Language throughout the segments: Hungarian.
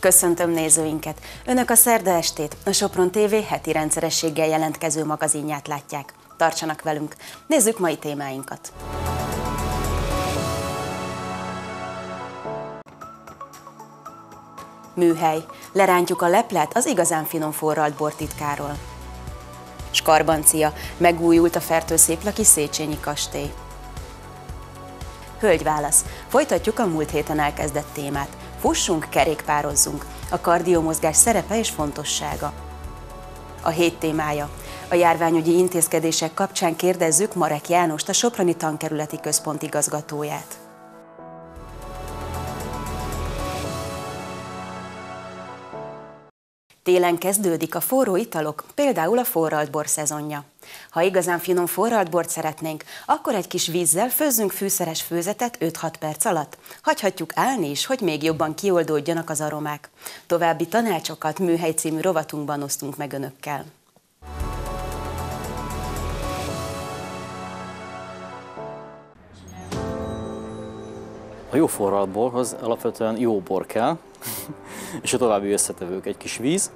Köszöntöm nézőinket! Önök a szerda estét, a Sopron TV heti rendszerességgel jelentkező magazinját látják. Tartsanak velünk! Nézzük mai témáinkat! Műhely. Lerántjuk a leplet az igazán finom forralt bor titkáról. Skarbancia. Megújult a Fertőszéplaki Széchenyi kastély. Hölgyválasz. Folytatjuk a múlt héten elkezdett témát. Fussunk, kerékpározzunk. A kardiomozgás szerepe és fontossága. A hét témája. A járványügyi intézkedések kapcsán kérdezzük Marek Jánost, a Soproni Tankerületi Központ igazgatóját. Télen kezdődik a forró italok, például a forralt bor szezonja. Ha igazán finom forralt bort szeretnénk, akkor egy kis vízzel főzzünk fűszeres főzetet 5-6 perc alatt. Hagyhatjuk állni is, hogy még jobban kioldódjanak az aromák. További tanácsokat Műhely című rovatunkban osztunk meg önökkel. A jó forralt borhoz alapvetően jó bor kell, és a további összetevők egy kis víz,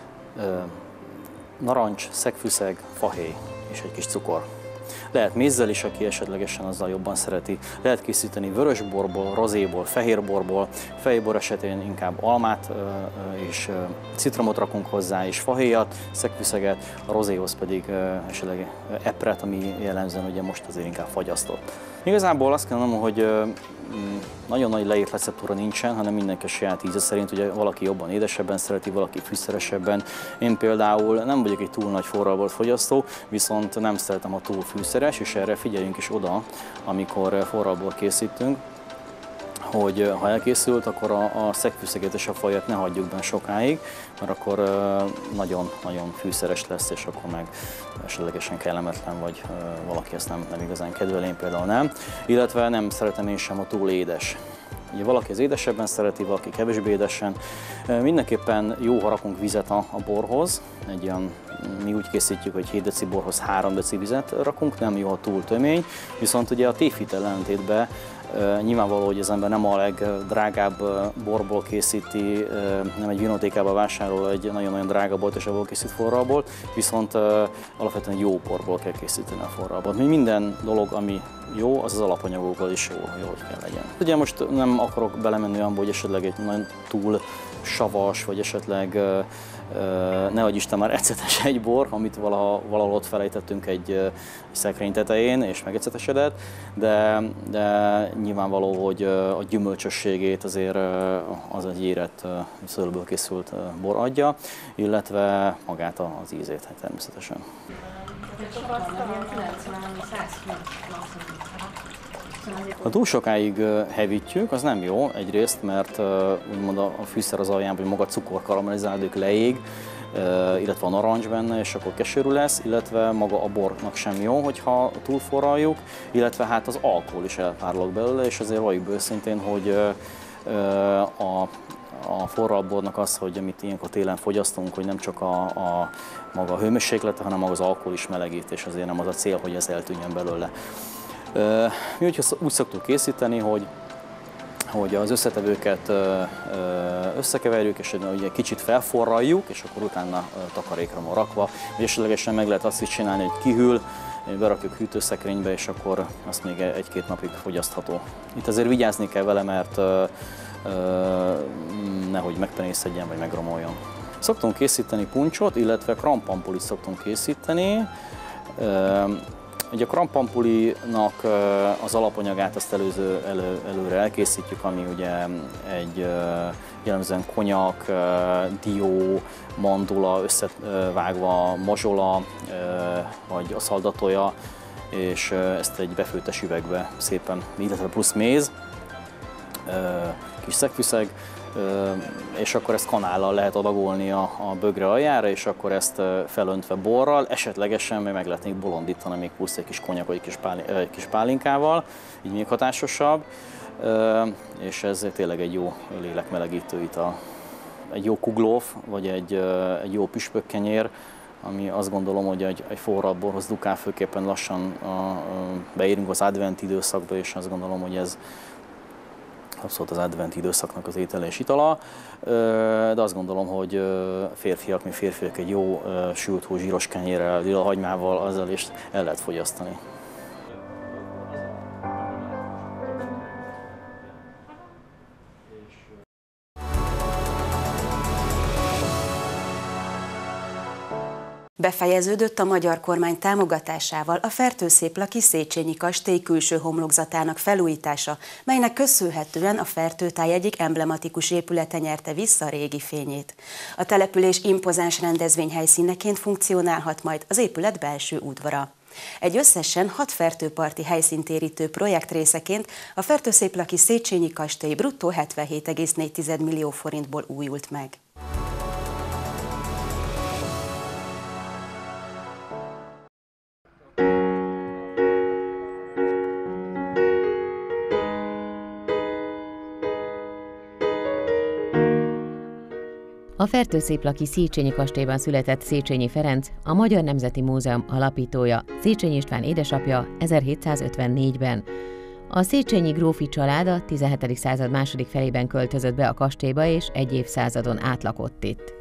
narancs, szegfűszeg, fahéj és egy kis cukor. Lehet mézzel is, aki esetlegesen azzal jobban szereti. Lehet készíteni vörösborból, rozéból, fehérborból. Fehérbor esetén inkább almát és citromot rakunk hozzá, és fahéjat, szegfűszeget, a rozéhoz pedig esetleg epret, ami jellemzően ugye most azért inkább fagyasztott. Igazából azt kell mondanom, hogy nagyon nagy leírt receptúra nincsen, hanem mindenki a saját íze szerint, ugye valaki jobban édesebben szereti, valaki fűszeresebben. Én például nem vagyok egy túl nagy forralbort fogyasztó, viszont nem szeretem a túl fűszeres, és erre figyeljünk is oda, amikor forralbort készítünk, hogy ha elkészült, akkor a szegfűszeget és a fajat ne hagyjuk benne sokáig, mert akkor nagyon fűszeres lesz, és akkor meg esetlegesen kellemetlen, vagy valaki ezt nem igazán kedvel, én például nem. Illetve nem szeretem én sem a túl édes. Ugye valaki az édesebben szereti, valaki kevésbé édesen. Mindenképpen jó, ha rakunk vizet a borhoz. Mi úgy készítjük, hogy 7 deci borhoz 3 deci vizet rakunk, nem jó, ha túl tömény. Viszont ugye a tévhitel ellentétben nyilvánvaló, hogy az ember nem a legdrágább borból készíti, nem egy vinotékába vásárol egy nagyon-nagyon drága bort, és abból készít forralbort, viszont alapvetően jó borból kell készíteni a forralbort. Minden dolog, ami jó, az alapanyagokkal is jó, hogy kell legyen. Ugye most nem akarok belemenni olyanba, hogy esetleg egy nagyon túl savas, vagy esetleg nehogy Isten már ecetes egy bor, amit valahol ott felejtettünk egy szekrény tetején, és megecetesedett, de nyilvánvaló, hogy a gyümölcsösségét azért az egy érett szőlőből készült bor adja, illetve magát az ízét természetesen. Ha túl sokáig hevítjük, az nem jó egyrészt, mert úgymond a fűszer az alján, vagy maga cukor karamellizálódik, leég, illetve a narancs benne, és akkor keserű lesz, illetve maga a bornak sem jó, hogyha túlforraljuk, illetve hát az alkohol is elpárolog belőle, és azért valljuk be őszintén, hogy a forralbornak az, hogy amit ilyenkor télen fogyasztunk, hogy nem csak maga a hőmérséklete, hanem maga az alkohol is melegít, és azért nem az a cél, hogy ez eltűnjön belőle. Mi úgy szoktuk készíteni, hogy az összetevőket összekeverjük, és egy kicsit felforraljuk, és akkor utána takarékra van rakva. Vagy esetlegesen meg lehet azt is csinálni, hogy kihűl, berakjuk hűtőszekrénybe, és akkor azt még 1-2 napig fogyasztható. Itt azért vigyázni kell vele, mert nehogy megpenészedjen, vagy megromoljon. Szoktunk készíteni puncsot, illetve krampampulit szoktunk készíteni. Ugye a krampampulinak az alapanyagát azt előre elkészítjük, ami ugye egy jellemzően konyak, dió, mandula, összevágva mazsola, vagy a szaldatója, és ezt egy befőttes üvegbe szépen, illetve plusz méz, kis szegfűszeg, és akkor ezt kanállal lehet adagolni a bögre aljára, és akkor ezt felöntve borral, esetlegesen meg lehet még bolondítani, még plusz egy kis konyak vagy egy kis pálinkával, így még hatásosabb, és ez tényleg egy jó lélekmelegítő ital. Egy jó kuglóf, vagy egy jó püspökkenyér, ami azt gondolom, hogy egy forralt borhoz dukál, főképpen lassan beérünk az advent időszakba, és azt gondolom, hogy ez abszolút az adventi időszaknak az étele és itala, de azt gondolom, hogy férfiak, mi férfiak egy jó sült hú zsíros kenyérrel, lila hagymával, azzal is el lehet fogyasztani. Befejeződött a magyar kormány támogatásával a Fertőszéplaki Széchenyi kastély külső homlokzatának felújítása, melynek köszönhetően a Fertőtáj egyik emblematikus épülete nyerte vissza a régi fényét. A település impozáns rendezvényhelyszíneként funkcionálhat majd az épület belső udvara. Egy összesen 6 fertőparti helyszínt érintő projekt részeként a Fertőszéplaki Széchenyi kastély bruttó 77,4 millió forintból újult meg. A Fertőszéplaki Széchenyi kastélyban született Széchenyi Ferenc, a Magyar Nemzeti Múzeum alapítója, Széchenyi István édesapja 1754-ben. A Széchenyi grófi család a 17. század második felében költözött be a kastélyba, és egy évszázadon át lakott itt.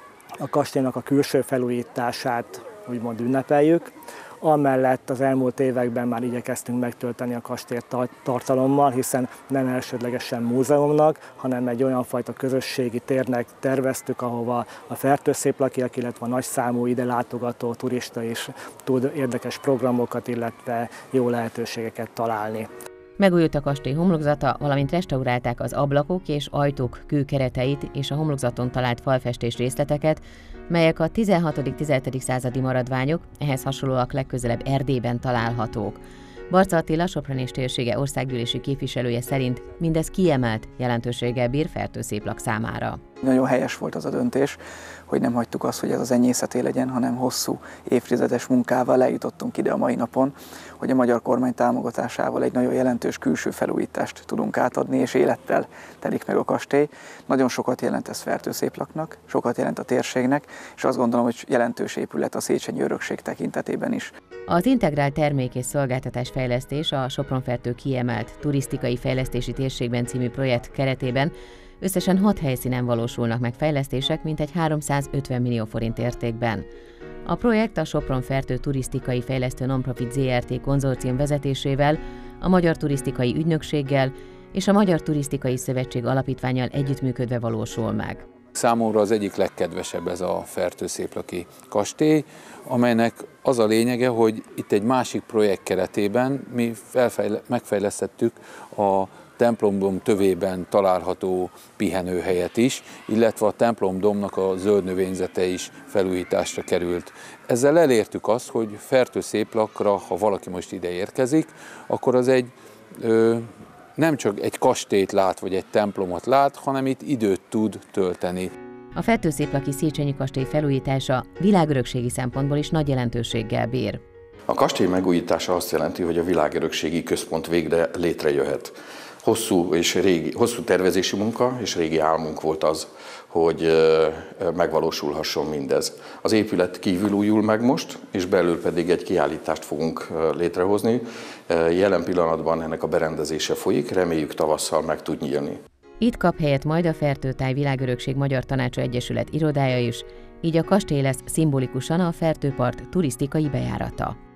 A kastélynak a külső felújítását úgymond ünnepeljük. Amellett az elmúlt években már igyekeztünk megtölteni a kastélyt tartalommal, hiszen nem elsődlegesen múzeumnak, hanem egy olyan fajta közösségi térnek terveztük, ahova a fertőszéplakiak, illetve a nagyszámú ide látogató turista is tud érdekes programokat, illetve jó lehetőségeket találni. Megújult a kastély homlokzata, valamint restaurálták az ablakok és ajtók kőkereteit és a homlokzaton talált falfestés részleteket, melyek a 16.-17. századi maradványok, ehhez hasonlóak legközelebb Erdélyben találhatók. Barca Attila, Sopron és térsége országgyűlési képviselője szerint mindez kiemelt jelentőséggel bír Fertőszéplak számára. Nagyon helyes volt az a döntés, hogy nem hagytuk azt, hogy ez az enyészeté legyen, hanem hosszú évtizedes munkával eljutottunk ide a mai napon, hogy a magyar kormány támogatásával egy nagyon jelentős külső felújítást tudunk átadni, és élettel telik meg a kastély. Nagyon sokat jelent ez Fertőszéplaknak, sokat jelent a térségnek, és azt gondolom, hogy jelentős épület a széchenyi örökség tekintetében is. Az integrált termék és szolgáltatás fejlesztés a Sopron-Fertő kiemelt turisztikai fejlesztési térségben című projekt keretében összesen 6 helyszínen valósulnak meg fejlesztések, mintegy 350 millió forint értékben. A projekt a Sopron-Fertő Turisztikai Fejlesztő Nonprofit Zrt. Konzorcium vezetésével, a Magyar Turisztikai Ügynökséggel és a Magyar Turisztikai Szövetség Alapítvánnyal együttműködve valósul meg. Számomra az egyik legkedvesebb ez a Fertőszéplaki kastély, amelynek az a lényege, hogy itt egy másik projekt keretében mi megfejlesztettük a templomdom tövében található pihenőhelyet is, illetve a templomdomnak a zöld növényzete is felújításra került. Ezzel elértük azt, hogy Fertőszéplakra, ha valaki most ide érkezik, akkor az nem csak egy kastélyt lát, vagy egy templomot lát, hanem itt időt tud tölteni. A Fertőszéplaki Széchenyi kastély felújítása világörökségi szempontból is nagy jelentőséggel bír. A kastély megújítása azt jelenti, hogy a világörökségi központ végre létrejöhet. Hosszú tervezési munka és régi álmunk volt az, hogy megvalósulhasson mindez. Az épület kívül újul meg most, és belül pedig egy kiállítást fogunk létrehozni. Jelen pillanatban ennek a berendezése folyik, reméljük tavasszal meg tud nyílni. Itt kap helyet majd a Fertőtáj Világörökség Magyar Tanácsa Egyesület irodája is, így a kastély lesz szimbolikusan a Fertőpart turisztikai bejárata.